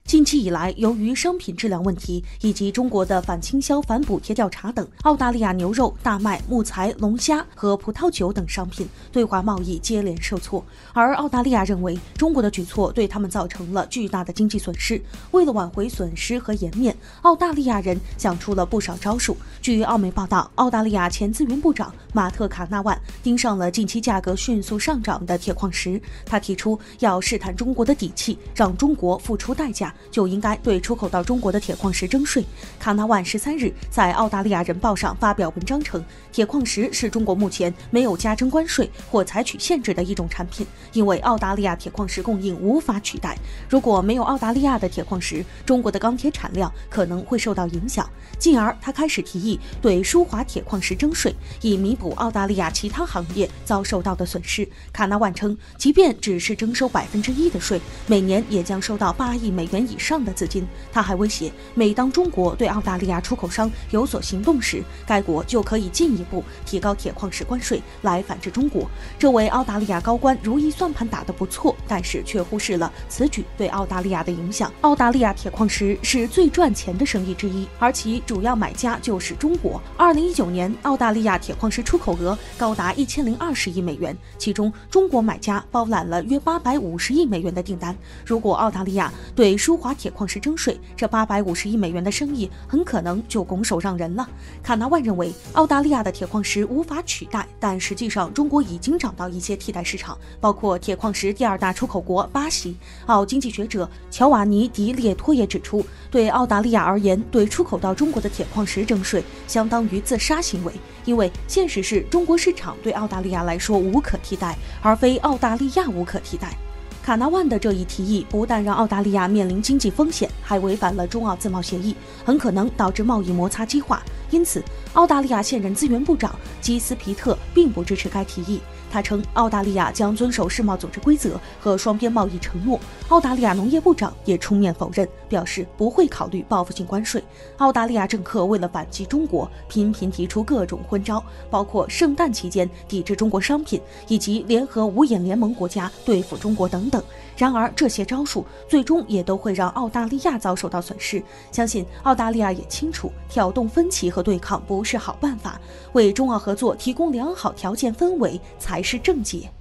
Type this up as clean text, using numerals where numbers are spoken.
近期以来，由于商品质量问题以及中国的反倾销、反补贴调查等，澳大利亚牛肉、大麦、木材、龙虾和葡萄酒等商品对华贸易接连受挫。而澳大利亚认为，中国的举措对他们造成了巨大的经济损失。为了挽回损失和颜面，澳大利亚人想出了不少招数。据澳媒报道，澳大利亚前资源部长马特·卡纳万盯上了近期价格迅速上涨的铁矿石。他提出要试探中国的底气，让中国付出代价，就应该对出口到中国的铁矿石征税。卡纳万13日在澳大利亚人报上发表文章称，铁矿石是中国目前没有加征关税或采取限制的一种产品，因为澳大利亚铁矿石供应无法取代。如果没有澳大利亚的铁矿石，中国的钢铁产量可能会受到影响。进而他开始提议对输华铁矿石征税，以弥补澳大利亚其他行业遭受到的损失。卡纳万称，即便只是征收1%的税，每年也将收到8亿美元以上的资金。他还威胁，每当中国对澳大利亚出口商有所行动时，该国就可以进一步提高铁矿石关税来反制中国。这位澳大利亚高官如意算盘打得不错，但是却忽视了此举对澳大利亚的影响。澳大利亚铁矿石是最赚钱的生意之一，而其主要买家就是中国。2019年，澳大利亚铁矿石出口额高达1020亿美元，其中中国买家包揽了约850亿美元的订单。如果澳大利亚对输华铁矿石征税，这850亿美元的生意很可能就拱手让人了。卡纳万认为，澳大利亚的铁矿石无法取代，但实际上中国已经找到一些替代市场，包括铁矿石第2大出口国巴西。澳经济学者乔瓦尼·迪列托也指出，对澳大利亚而言，对出口到中国的铁矿石征税相当于自杀行为，因为现实是中国市场对澳大利亚来说无可替代，而非澳大利亚无可替代。卡纳万的这一提议不但让澳大利亚面临经济风险，还违反了中澳自贸协议，很可能导致贸易摩擦激化。因此，澳大利亚现任资源部长基斯皮特并不支持该提议。他称，澳大利亚将遵守世贸组织规则和双边贸易承诺。澳大利亚农业部长也出面否认，表示不会考虑报复性关税。澳大利亚政客为了反击中国，频频提出各种昏招，包括圣诞期间抵制中国商品，以及联合五眼联盟国家对付中国等等。然而，这些招数最终也都会让澳大利亚遭受到损失。相信澳大利亚也清楚，挑动分歧和对抗不是好办法，为中澳合作提供良好条件氛围才是正解。